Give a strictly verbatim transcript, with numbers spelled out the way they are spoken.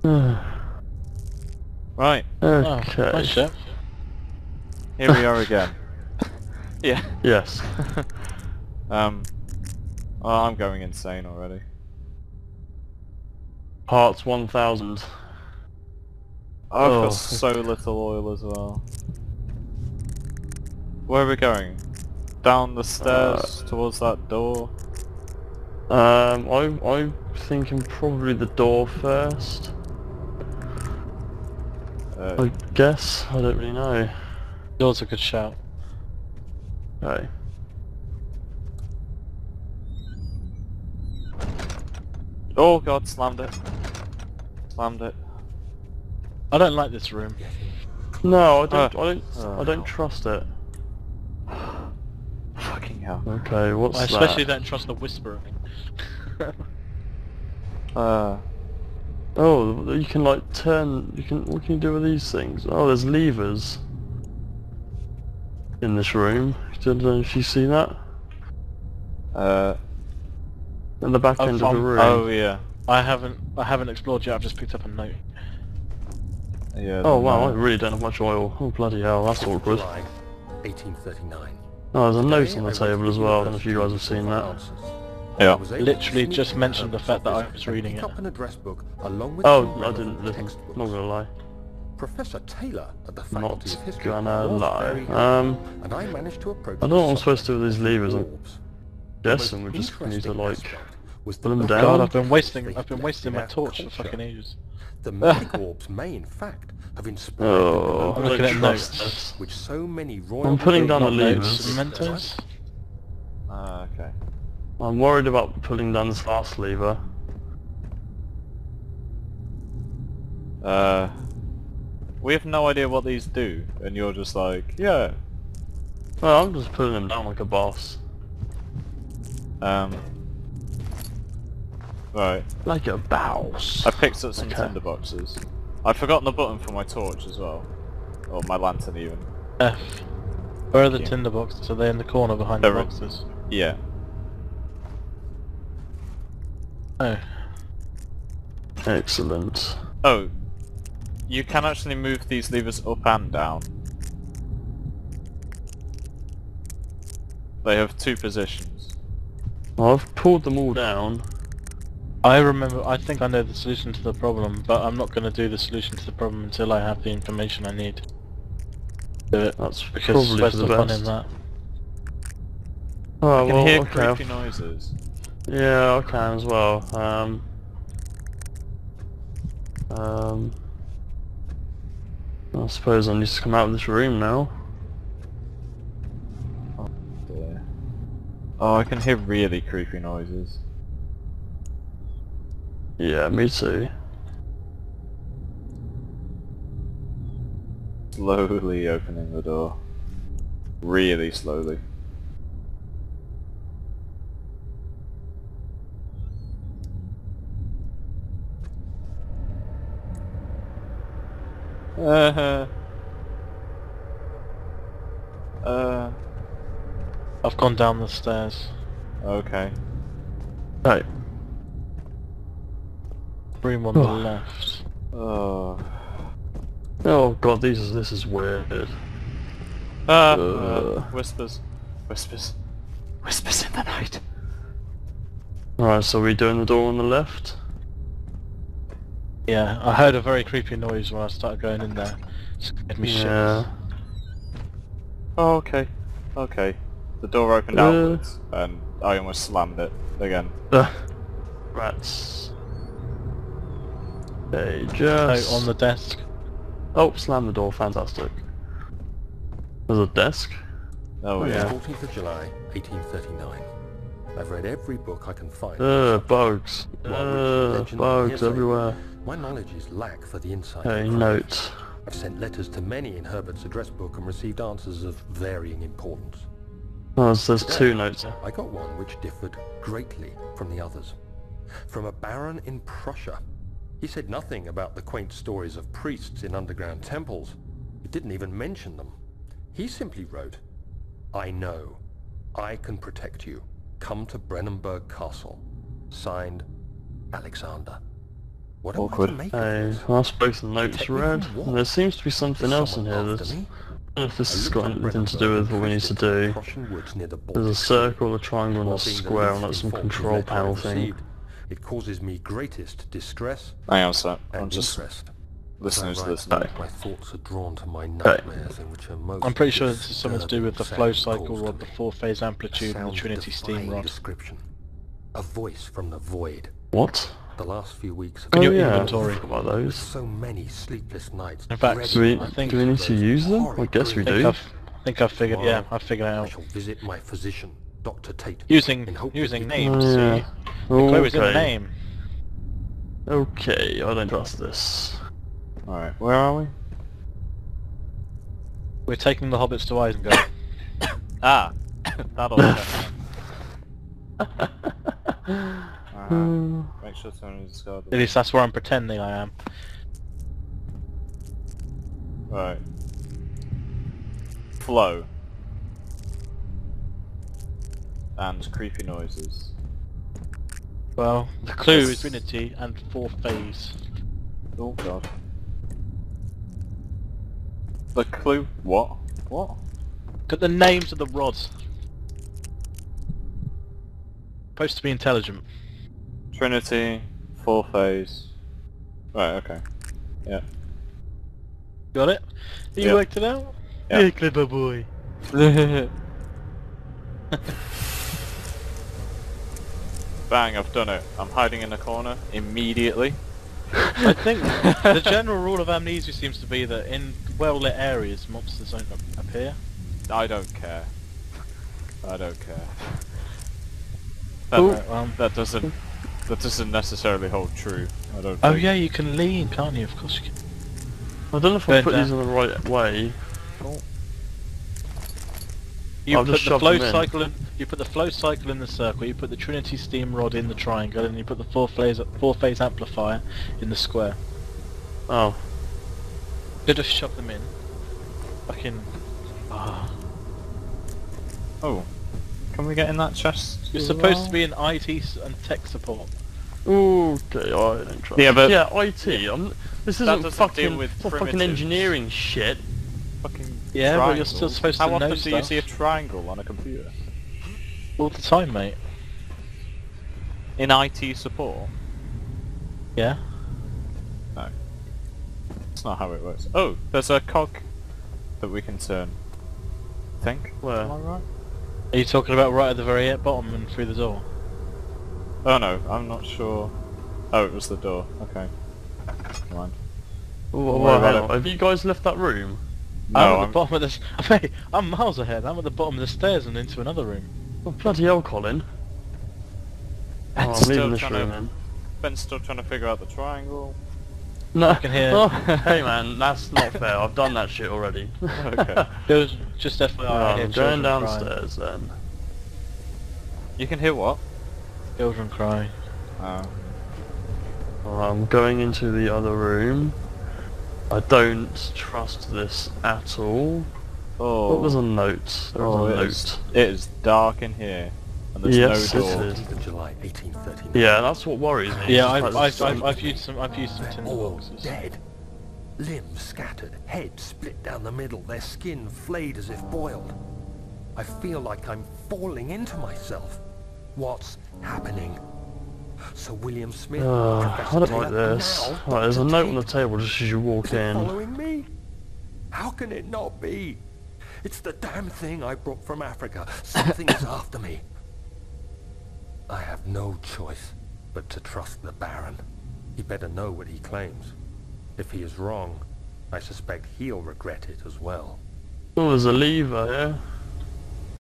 Right. Okay. Oh, nice ship. Here we are again. Yeah. Yes. um. Oh, I'm going insane already. Parts one thousand. I've Oh. got so little oil as well. Where are we going? Down the stairs Uh, towards that door? Um, I, I'm thinking probably the door first. Uh, I guess. I don't really know. Door's a good shout. Okay. oh god, slammed it. Slammed it. I don't like this room. No, I don't. Uh, I don't. uh. I don't trust it. Fucking hell. Okay, what's I especially that? don't trust the whispering. Uh. Oh, you can like turn. You can. What can you do with these things? Oh, there's levers in this room. Don't know if you see that. Uh. In the back Oh, end of the from- room. Oh yeah. I haven't I haven't explored yet, I've just picked up a note. Yeah. Oh wow, I no. really don't have much oil. Oh bloody hell, that's awkward. July eighteen thirty-nine. Oh, there's a note Today, on the I went table to as the well. I don't know if you guys have university seen for that. answers. Yeah. I was able Literally to sneak just into mentioned the Herbert's fact that I office was and reading pick it. up an address book along with Oh, some I relevant didn't listen. textbooks. Not gonna lie. Professor Taylor at the Faculty Not of History gonna was lie. very helpful, Um, and I managed to approach I don't know what I'm the supposed to do with these subject levers. I'm orbs. The guessing most we just need to interesting like aspect was pull them the down. God, Um, I've been wasting they I've been left wasting in my our torch for culture. fucking ages. The magic orbs may, in fact, have inspired Oh, the I'm I looking don't at trust notes. this. which so many royal I'm putting down the Not notes, levers. mementos. Ah, okay. I'm worried about pulling down this last lever. Uh. We have no idea what these do, and you're just like, yeah. Well, I'm just putting them down like a boss. Um. Right. Like a boss. I picked up some Okay. tinder boxes. I'd forgotten the button for my torch as well. Or my lantern even. F. Where are the Thank you. tinder boxes? Are they in the corner behind They're the in- boxes? Yeah. Oh. Excellent. Oh. You can actually move these levers up and down. They have two positions. I've pulled them all down. I remember, I think I know the solution to the problem, but I'm not going to do the solution to the problem until I have the information I need. Do it, That's because probably where's for the the fun in best. that? Oh I can well, hear okay. creepy I've- noises. Yeah, I can as well. Um. Um. I suppose I need to come out of this room now. Oh dear. Oh, I can hear really creepy noises. Yeah, me too. Slowly opening the door. Really slowly. Uh, uh, I've gone down the stairs. okay. Right. Room on the Oh. left. Oh. Oh god, these is this is weird. Ah, Uh. uh, whispers. Whispers. Whispers in the night. Alright, so we doing the door on the left? Yeah, I heard a very creepy noise when I started going in there. Scared me Yeah. Oh, okay. Okay. The door opened Uh. outwards, and I almost slammed it again. Uh, rats. They shit. just... Oh, on the desk. Oh, slam the door, fantastic. There's a desk? Oh, Oh, yeah. yeah. fourteenth of July, eighteen thirty-nine. I've read every book I can find. Uh, bugs. While Richard Uh, mentioned bugs hearsay, everywhere. My knowledge is lack for the inside. Okay, of crime. note. I've sent letters to many in Herbert's address book and received answers of varying importance. Oh, so there's two notes here. I got one which differed greatly from the others. From a baron in Prussia. He said nothing about the quaint stories of priests in underground temples. He didn't even mention them. He simply wrote, I know. I can protect you. Come to Brennenburg Castle. Signed, Alexander. What am I Awkward. to make of Hey, this? that's both the notes Protect me read, from what? and there seems to be something Is else in someone here after that's... I me? don't know if this I has looked got up anything to Brandenburg do and with what we need to drifted to the do. Prussian woods near the There's a Baltic Sea. circle, a triangle, and a While being the square, and least that's some informative control letter I panel thing. received, it causes me greatest distress Hang on a sec. I'm and just interest. listening As I to write, this now. My thoughts are drawn to my nightmares in which are most I'm pretty sure this is something to do with the flow disturbing cycle sounds rod, caused the to me. four-phase A amplitude, and the sound Trinity steam defying rod. description. A voice from the void. What? The last few weeks have In Oh your yeah, inventory. I forgot about with those. so many sleepless nights. In fact, dreading Do we, I think- do we need to those use them? I horrid guess we I think do. I've, I think I've figured, yeah, Tomorrow, I've figured it I out. shall visit my physician, Doctor Tate. Using, in hope that using he- names, Oh, yeah. see? The clue is in the Okay. name. Okay, I don't trust this. Alright, where are we? We're taking the hobbits to Isengard. Ah! That'll check. Uh, make sure someone discard At the... least that's where I'm pretending I am. Right. Flow. And creepy noises. Well, the clue Yes. is Trinity and four phase. Oh god. The clue... What? What? Look at the names of the rods. Supposed to be intelligent. Trinity, four phase. Right, okay. Yeah. Got it? You Yeah. worked it out? Yeah. Yeah, clever boy. Bang, I've done it. I'm hiding in the corner immediately. I think the general rule of Amnesia seems to be that in well-lit areas, monsters don't ap- appear. I don't care. I don't care. That, Oh. Right, well, that doesn't that doesn't necessarily hold true. I don't oh think. yeah, you can lean, can't you? Of course you can. I don't know if I Burn put down. these in the right way. You I've put just the shoved flow them in. cycle in. You put the flow cycle in the circle. You put the Trinity steam rod in the triangle, and you put the four phase four phase amplifier in the square. Oh. Could have shoved them in. Fucking. Ah. Oh. Can we get in that chest? You're as supposed well? to be in I T s- and tech support. Okay, I don't trust. Yeah, but- yeah, I T. I'm, this That isn't doesn't fucking, deal with it's not fucking primitives. engineering shit. Fucking Yeah, but you're still triangles. supposed How to know often do you stuff. see a triangle on a computer? All the time, mate. In I T support? Yeah. No. That's not how it works. Oh, there's a cog that we can turn. I think. Where? Am I right? Are you talking about right at the very bottom and through the door? Oh no, I'm not sure. Oh, it was the door. Okay. Come on. Oh, Don't worry well, about hang it. on. Have you guys left that room? No, I'm at I'm... the bottom of the. s- Mate, I'm miles ahead. I'm at the bottom of the stairs and into another room. Oh, bloody hell, Colin. Oh, I'm still leaving this trying room to- then. Ben's still trying to figure out the triangle. No. can hear- Oh, hey man, that's not fair. I've done that shit already. Okay. Just, just F Y I, I Oh, hear I'm children going crying. downstairs then. You can hear what? Children cry. Oh. Alright, I'm going into the other room. I don't trust this at all. Oh. What was a note? There was Oh, a it note. is, it is dark in here. And there's Yes, no it door. is. fourteenth of July, eighteen thirty-nine. Yeah, that's what worries me. Yeah, It's I've, like I've, some- I've, I've used some, I've used some They're tinder all boxes. dead. Limbs scattered, heads split down the middle, their skin flayed as if boiled. I feel like I'm falling into myself. What's happening? Sir William Smith, Uh, Professor I don't Taylor, like this. now Right, there's a Doctor note on the Tate. table just as you walk Is it in. following me? How can it not be? It's the damn thing I brought from Africa. Something is after me. I have no choice but to trust the Baron. He better know what he claims. If he is wrong, I suspect he'll regret it as well. Oh, there's a lever here.